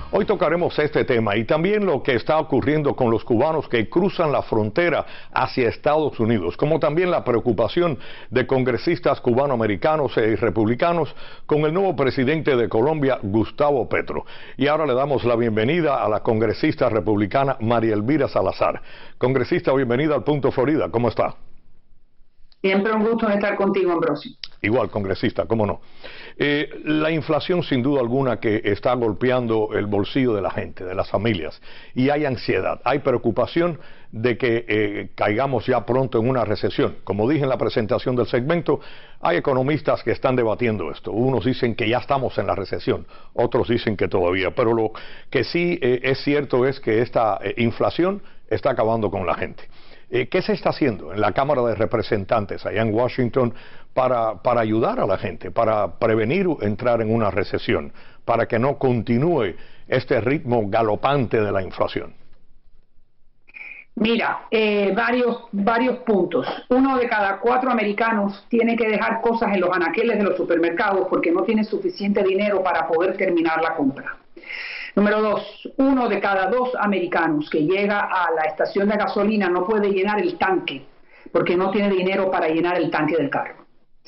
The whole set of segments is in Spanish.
Hoy tocaremos este tema y también lo que está ocurriendo con los cubanos que cruzan la frontera hacia Estados Unidos, como también la preocupación de congresistas cubanoamericanos y republicanos con el nuevo presidente de Colombia, Gustavo Petro. Y ahora le damos la bienvenida a la congresista republicana María Elvira Salazar. Congresista, bienvenida al Punto Florida. ¿Cómo está? Siempre un gusto estar contigo, Ambrosio. Igual, congresista, cómo no. La inflación, sin duda alguna, que está golpeando el bolsillo de la gente, de las familias, y hay ansiedad, hay preocupación de que caigamos ya pronto en una recesión. Como dije en la presentación del segmento, hay economistas que están debatiendo esto. Unos dicen que ya estamos en la recesión, otros dicen que todavía, pero lo que sí es cierto es que esta inflación está acabando con la gente. ¿Qué se está haciendo en la Cámara de Representantes allá en Washington para ayudar a la gente, para prevenir entrar en una recesión, para que no continúe este ritmo galopante de la inflación? Mira, varios puntos. 1 de cada 4 americanos tiene que dejar cosas en los anaqueles de los supermercados porque no tiene suficiente dinero para poder terminar la compra. Número 2, 1 de cada 2 americanos que llega a la estación de gasolina no puede llenar el tanque porque no tiene dinero para llenar el tanque del carro.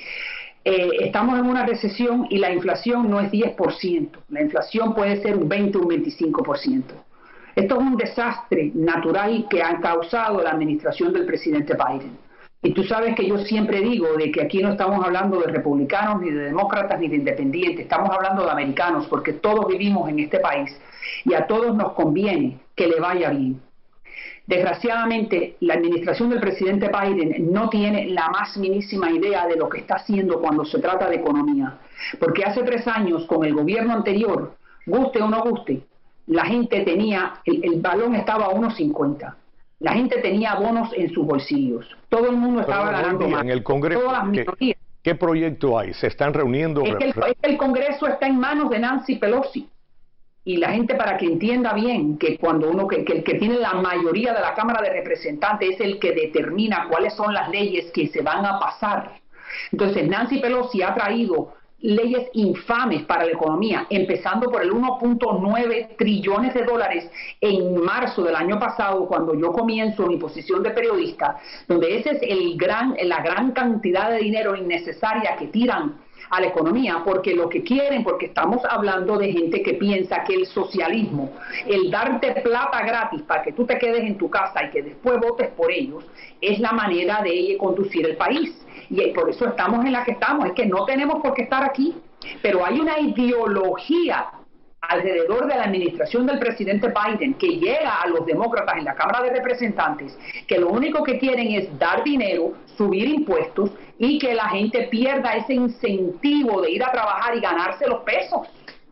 Estamos en una recesión y la inflación no es 10%. La inflación puede ser un 20 o un 25%. Esto es un desastre natural que ha causado la administración del presidente Biden. Y tú sabes que yo siempre digo de que aquí no estamos hablando de republicanos, ni de demócratas, ni de independientes. Estamos hablando de americanos, porque todos vivimos en este país y a todos nos conviene que le vaya bien. Desgraciadamente, la administración del presidente Biden no tiene la más mínima idea de lo que está haciendo cuando se trata de economía. Porque hace 3 años, con el gobierno anterior, guste o no guste, la gente tenía, el balón estaba a 1.50. La gente tenía bonos en sus bolsillos. Todo el mundo estaba ganando más. En el Congreso, todas las minorías. ¿Qué proyecto hay? ¿Se están reuniendo? Es que el Congreso está en manos de Nancy Pelosi. Y la gente, para que entienda bien, que cuando el que tiene la mayoría de la Cámara de Representantes es el que determina cuáles son las leyes que se van a pasar. Entonces, Nancy Pelosi ha traído leyes infames para la economía, empezando por el 1.9 trillones de dólares en marzo del año pasado, cuando yo comienzo mi posición de periodista, donde ese es la gran cantidad de dinero innecesaria que tiran a la economía, porque lo que quieren, porque estamos hablando de gente que piensa que el socialismo, el darte plata gratis para que tú te quedes en tu casa y que después votes por ellos, es la manera de conducir el país. Y por eso estamos en la que estamos, es que no tenemos por qué estar aquí, pero hay una ideología alrededor de la administración del presidente Biden que llega a los demócratas en la Cámara de Representantes, que lo único que quieren es dar dinero, subir impuestos y que la gente pierda ese incentivo de ir a trabajar y ganarse los pesos.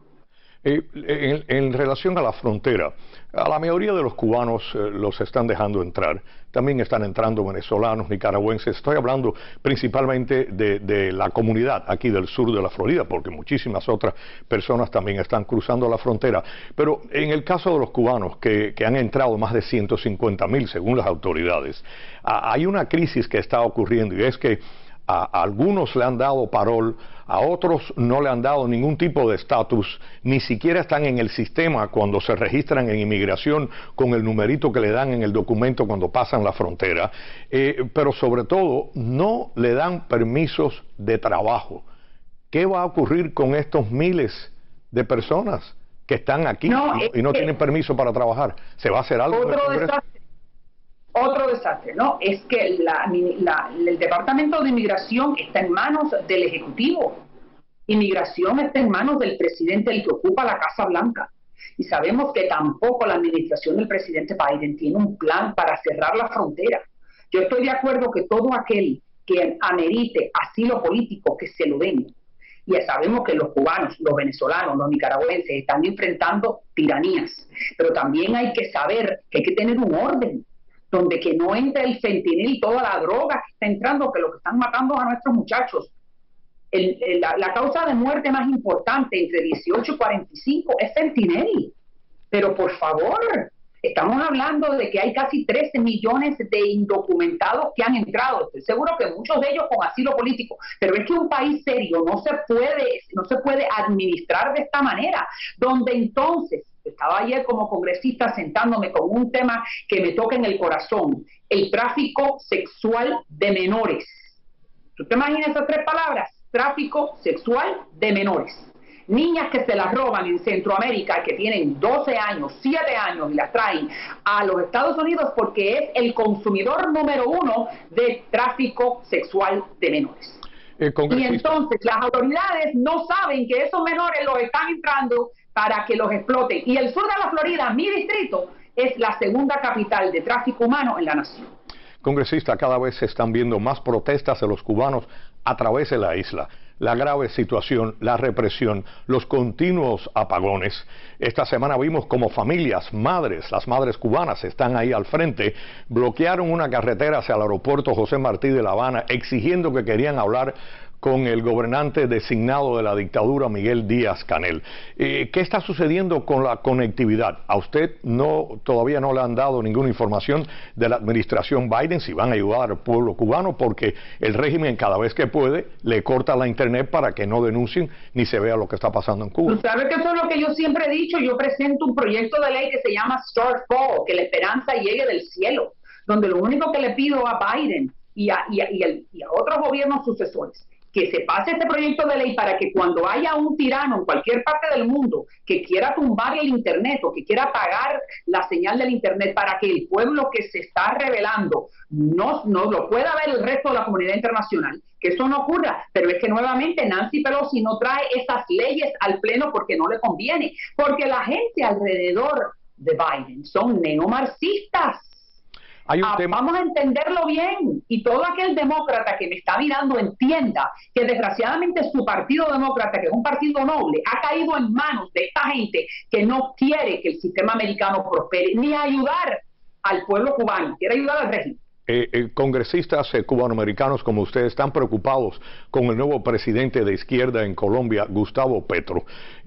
En relación a la frontera, a la mayoría de los cubanos los están dejando entrar. También están entrando venezolanos, nicaragüenses. Estoy hablando principalmente de la comunidad aquí del sur de la Florida, porque muchísimas otras personas también están cruzando la frontera. Pero en el caso de los cubanos, que han entrado más de 150,000 según las autoridades, hay una crisis que está ocurriendo, y es que a algunos le han dado parol, a otros no le han dado ningún tipo de estatus, ni siquiera están en el sistema cuando se registran en inmigración con el numerito que le dan en el documento cuando pasan la frontera, pero sobre todo no le dan permisos de trabajo. ¿Qué va a ocurrir con estos miles de personas que están aquí y no tienen permiso para trabajar? ¿Se va a hacer algo? Otro desastre, ¿no? Es que el Departamento de Inmigración está en manos del Ejecutivo. Inmigración está en manos del presidente, el que ocupa la Casa Blanca. Y sabemos que tampoco la administración del presidente Biden tiene un plan para cerrar la frontera. Yo estoy de acuerdo que todo aquel que amerite asilo político, que se lo den. Y ya sabemos que los cubanos, los venezolanos, los nicaragüenses están enfrentando tiranías. Pero también hay que saber que hay que tener un orden, donde que no entre el fentanil y toda la droga que está entrando, que lo que están matando a nuestros muchachos. La causa de muerte más importante entre 18 y 45 es fentanil. Pero por favor, estamos hablando de que hay casi 13 millones de indocumentados que han entrado. Estoy seguro que muchos de ellos con asilo político. Pero es que un país serio no se puede administrar de esta manera, donde entonces estaba ayer como congresista sentándome con un tema que me toca en el corazón, el tráfico sexual de menores. ¿Tú te imaginas esas tres palabras? Tráfico sexual de menores. Niñas que se las roban en Centroamérica, que tienen 12 años, 7 años y las traen a los Estados Unidos porque es el consumidor número 1 de tráfico sexual de menores. Y entonces las autoridades no saben que esos menores los están entrando para que los exploten. Y el sur de la Florida, mi distrito, es la segunda capital de tráfico humano en la nación. Congresista, cada vez se están viendo más protestas de los cubanos a través de la isla. La grave situación, la represión, los continuos apagones. Esta semana vimos como familias, madres, las madres cubanas están ahí al frente, bloquearon una carretera hacia el aeropuerto José Martí de La Habana exigiendo que querían hablar con el gobernante designado de la dictadura, Miguel Díaz-Canel. ¿Qué está sucediendo con la conectividad? A usted todavía no le han dado ninguna información de la administración Biden si van a ayudar al pueblo cubano, porque el régimen cada vez que puede le corta la internet para que no denuncien ni se vea lo que está pasando en Cuba. Tú sabes que eso es lo que yo siempre he dicho. Yo presento un proyecto de ley que se llama Start Fall, que la esperanza llegue del cielo, donde lo único que le pido a Biden y a otros gobiernos sucesores, que se pase este proyecto de ley para que cuando haya un tirano en cualquier parte del mundo que quiera tumbar el internet o que quiera apagar la señal del internet, para que el pueblo que se está rebelando no lo pueda ver el resto de la comunidad internacional, que eso no ocurra. Pero es que nuevamente Nancy Pelosi no trae esas leyes al pleno porque no le conviene, porque la gente alrededor de Biden son neomarxistas. Vamos a entenderlo bien, y todo aquel demócrata que me está mirando entienda que desgraciadamente su partido demócrata, que es un partido noble, ha caído en manos de esta gente que no quiere que el sistema americano prospere, ni ayudar al pueblo cubano, quiere ayudar al régimen. Congresistas cubanoamericanos como ustedes están preocupados con el nuevo presidente de izquierda en Colombia, Gustavo Petro.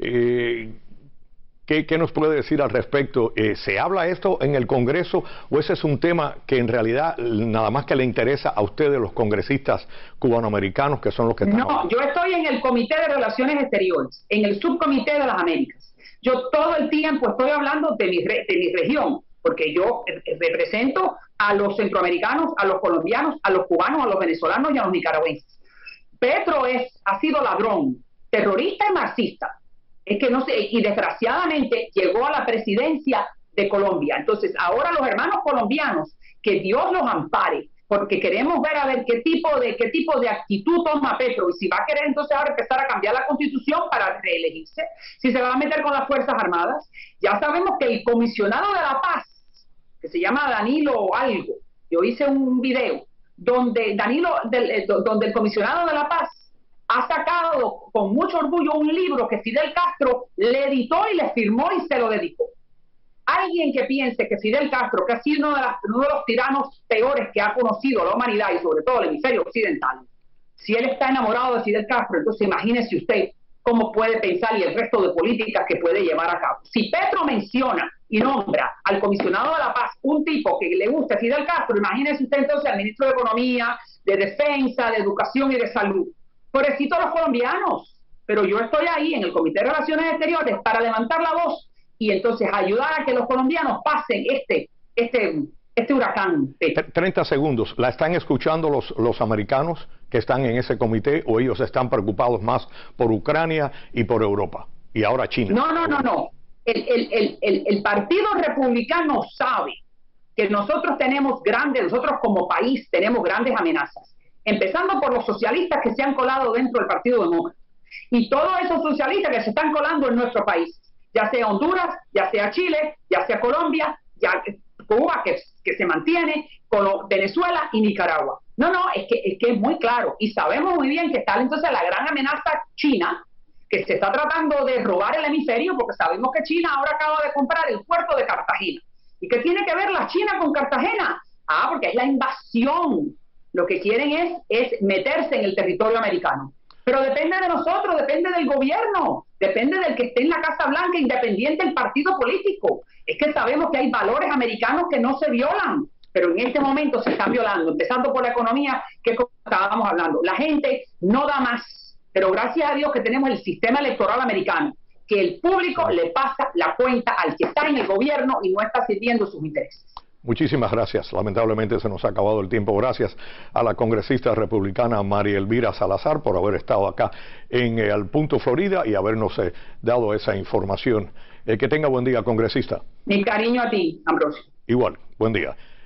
¿Qué nos puede decir al respecto? ¿Se habla esto en el Congreso o ese es un tema que en realidad nada más que le interesa a ustedes, los congresistas cubanoamericanos, que son los que están hablando? Yo estoy en el Comité de Relaciones Exteriores, en el Subcomité de las Américas. Yo todo el tiempo estoy hablando de mi región, porque yo represento a los centroamericanos, a los colombianos, a los cubanos, a los venezolanos y a los nicaragüenses. Petro ha sido ladrón, terrorista y marxista. Es que no sé, y desgraciadamente llegó a la presidencia de Colombia. Entonces, ahora los hermanos colombianos, que Dios los ampare, porque queremos ver a ver qué tipo de actitud toma Petro, y si va a querer entonces ahora empezar a cambiar la Constitución para reelegirse, si se va a meter con las Fuerzas Armadas. Ya sabemos que el comisionado de la paz, que se llama Danilo algo, yo hice un video donde donde el comisionado de la paz ha sacado con mucho orgullo un libro que Fidel Castro le editó y le firmó y se lo dedicó. Alguien que piense que Fidel Castro, que ha sido uno de los tiranos peores que ha conocido la humanidad y sobre todo el hemisferio occidental, si él está enamorado de Fidel Castro, entonces imagínese usted cómo puede pensar y el resto de políticas que puede llevar a cabo. Si Petro menciona y nombra al comisionado de la paz un tipo que le gusta a Fidel Castro, imagínese usted entonces al ministro de Economía, de Defensa, de Educación y de Salud. Pobrecito los colombianos, pero yo estoy ahí en el Comité de Relaciones Exteriores para levantar la voz y entonces ayudar a que los colombianos pasen este huracán. 30 segundos. ¿La están escuchando los americanos que están en ese comité o ellos están preocupados más por Ucrania y por Europa? Y ahora China. No. El Partido Republicano sabe que nosotros como país tenemos grandes amenazas. Empezando por los socialistas que se han colado dentro del Partido Demócrata. Y todos esos socialistas que se están colando en nuestro país, ya sea Honduras, ya sea Chile, ya sea Colombia, ya Cuba, que se mantiene, con Venezuela y Nicaragua. Es que es muy claro. Y sabemos muy bien que está entonces la gran amenaza China, que se está tratando de robar el hemisferio, porque sabemos que China ahora acaba de comprar el puerto de Cartagena. ¿Y qué tiene que ver la China con Cartagena? Porque es la invasión. Lo que quieren es meterse en el territorio americano. Pero depende de nosotros, depende del gobierno, depende del que esté en la Casa Blanca, independiente del partido político. Es que sabemos que hay valores americanos que no se violan, pero en este momento se están violando, empezando por la economía, que es como estábamos hablando. La gente no da más, pero gracias a Dios que tenemos el sistema electoral americano, que el público le pasa la cuenta al que está en el gobierno y no está sirviendo sus intereses. Muchísimas gracias. Lamentablemente se nos ha acabado el tiempo. Gracias a la congresista republicana María Elvira Salazar por haber estado acá en Al Punto Florida y habernos dado esa información. Que tenga buen día, congresista. Mi cariño a ti, Ambrosio. Igual, buen día.